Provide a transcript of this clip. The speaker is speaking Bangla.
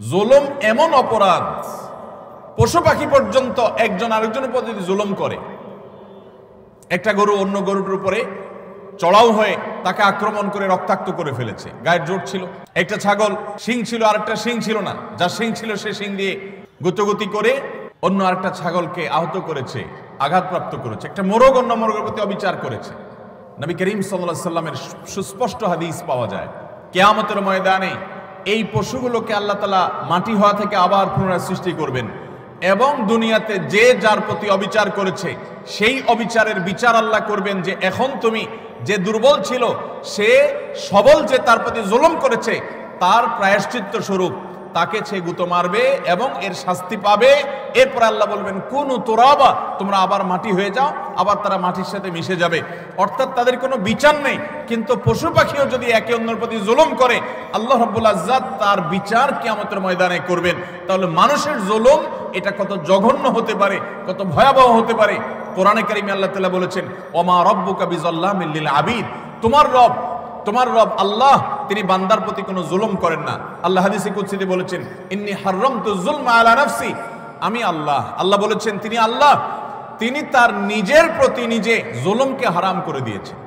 জুলুম এমন অপরাধ, পশু পাখি পর্যন্ত একজন আরেকজনের প্রতি জুলুম করে। একটা গরু অন্য গরুটার উপরে চড়াও হয়ে তাকে আক্রমণ করে রক্তাক্ত করে ফেলেছে, গায়ের জোর ছিল। একটা ছাগল শিং ছিল, আরেকটা শিং ছিল না, যার শিং ছিল সে শিং দিয়ে গুতগুতি করে অন্য আরেকটা ছাগলকে আহত করেছে, আঘাতপ্রাপ্ত করেছে। একটা মোরগ অন্য মোরগের প্রতি অবিচার করেছে। নবী করিম সাল্লাল্লাহু আলাইহি সাল্লামের সুস্পষ্ট হাদিস পাওয়া যায়, কিয়ামতের ময়দানে এই পশুগুলোকে আল্লাহ তাআলা মাটি হওয়া থেকে আবার পুনরায় সৃষ্টি করবেন এবং দুনিয়াতে যে যার প্রতি অবিচার করেছে সেই অবিচারের বিচার আল্লাহ করবেন, যে এখন তুমি যে দুর্বল ছিল সে সবল যে তার প্রতি জুলুম করেছে তার প্রায়শ্চিত্ত স্বরূপ তাকে সে গুঁতো মারবে এবং এর শাস্তি পাবে। এরপর আল্লাহ বলবেন কুনু তুরাবা, তোমরা আবার মাটি হয়ে যাও, আবার তারা মাটির সাথে মিশে যাবে। অর্থাৎ তাদের কোনো বিচার নেই। কিন্তু পশু পাখিও যদি একে অন্যের প্রতি জুলুম করে আল্লাহ রাব্বুল ইজ্জত তার বিচার কিয়ামতের ময়দানে করবেন। তাহলে মানুষের জুলুম এটা কত জঘন্য হতে পারে, কত ভয়াবহ হতে পারে। কোরআনে কারিমে আল্লাহ তাআলা বলেছেন ওমা রব্বুকা বিযাল্লামিল লিল আবিদ, তোমার রব আল্লাহ তিনি বান্দার প্রতি কোনো জুলুম করেন না। আল্লাহ হাদিসে কুদসিতে বলেছেন ইন্নী হারামতু যুলমা আলা নাফসি, আমি আল্লাহ বলেছেন তিনি আল্লাহ, তিনি তার নিজের প্রতি নিজে জুলুমকে হারাম করে দিয়েছেন।